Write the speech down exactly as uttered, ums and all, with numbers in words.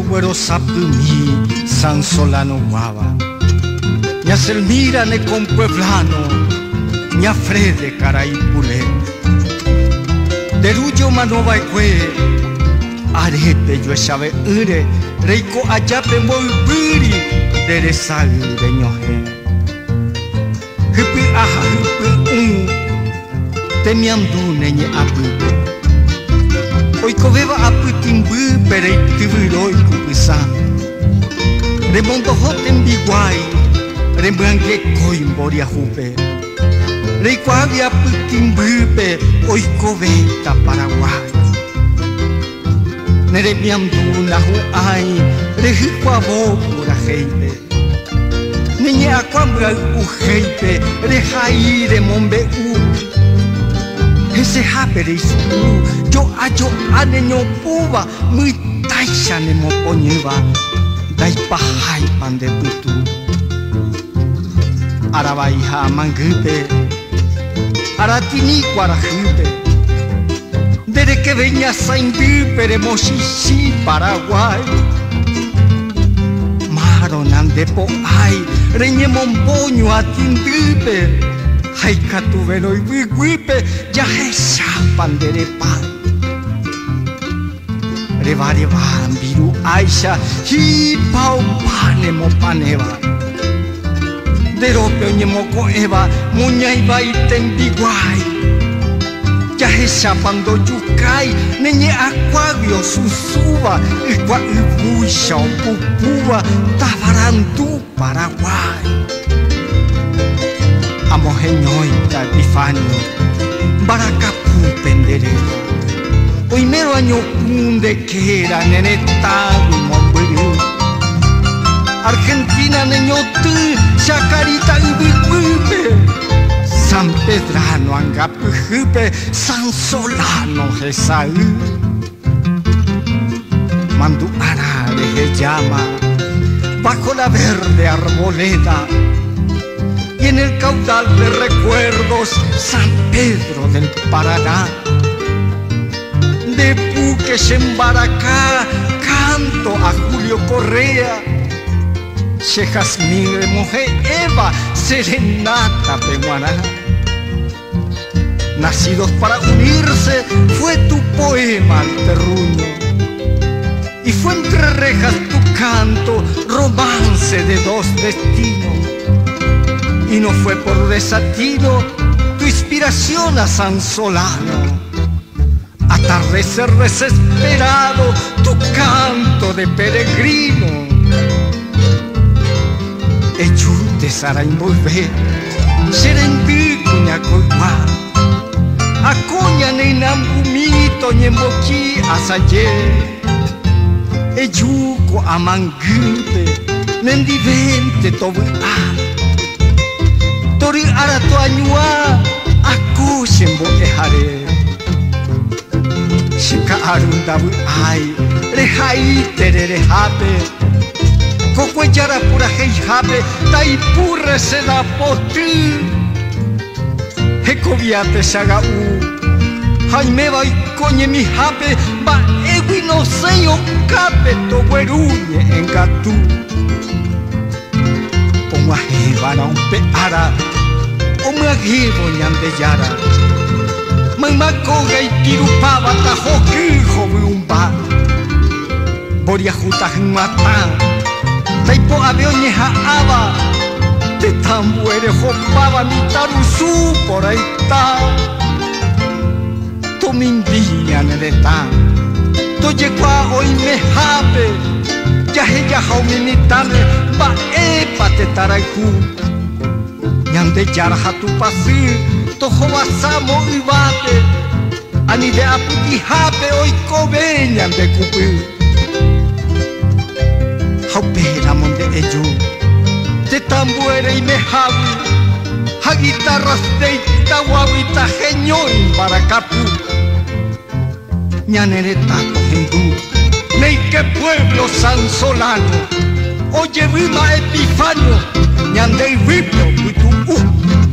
güero sapumi, San Solano guava. Ña Selmira ne con pueblano, ña Frede caraipule. Deruyo manova ekue, arete yo echave ure, reiko ayape molbiri, deresa ure ñoje. Hipi aha hipi un, temiandu neñe apu. Oiko beba apu timbu perei tiburoi kupisan. Remondo hoten biguai, rembangue coimboria jupe. Reikuavia apu timbupe, oiko veta Paraguay. Neremiandu na huai, rehikwa pura heipe. Niñe akwambra ujeipe, rehai remombe u. Ese japere isu, yo ayo aneño puba, muy taisha ne mopoñiva, dai pahai pan de putu. Arabaija mangupe, aratini guarajupe, desde que veña saimbi mochichi Paraguay. Maronan de poai, reñe mompoño atindupe. Hay catuvero y wiguipe, ya es chapan de repal. Revare van viru aisha, hi pau pane mo paneva. Derope oñe moco eva, muña iba y tembiguay. Ya es chapan do yucay, neñe acuavio susuba, y cua ibuisha o pupuba, tabarandu Paraguay. Amojeñoita Epifanio, Baracapu penderero. Primero año punde que era nenetago y momberu. Argentina neñotu, Chacarita y Bicuipe. San Pedrano Angapujupe, San Solano Jesaú. Mandu arare que llama, bajo la verde arboleda. Y en el caudal de recuerdos, San Pedro del Paraná. De Puques en Baracá, canto a Julio Correa. Che Jazmín de Moje Eva, serenata peguaná. Nacidos para unirse, fue tu poema al terruño. Y fue entre rejas tu canto, romance de dos destinos. Y no fue por desatino tu inspiración a San Solano. Atardecer desesperado tu canto de peregrino. Echute sara envolver, serendi cuña coiguá. Acoña nenambumito ñemboqui asaye. Eyuco amangupe, nendivente tobuá. Tori arato añua, acuchen boquejare. Chica arundabu ay, rejai tererejape. Cocuellara pura heijape, taipurre se da potri. Hecoviate saga u, jaime va y coñe mi jape, va egui no se yo cape, to gueruñe en gatú. Como ajibara un peara, como ajibo ñandeyara. Mamá coga y tirupaba tajo quijo viumba. Boria juta mata, taipo avioñeja aba. Te tambuere jopaba mi tarusu por ahí está. To mindiña nereta, to llegua hoy me jape. Ya ella jau minitame, va epa te taraiku. Ñande yarja tu pasi, tojo basamo y bate. Ani de aputi jape hoy cobe ñande cupi. Jau pera monde ello, te tambuere y me javi. Ja guitarras de itahuavita genio y baracapu. Ñanereta cogendú, ney que pueblo San Solano. Oye, Vima Epifanio, ñande y vipio, putu, uh.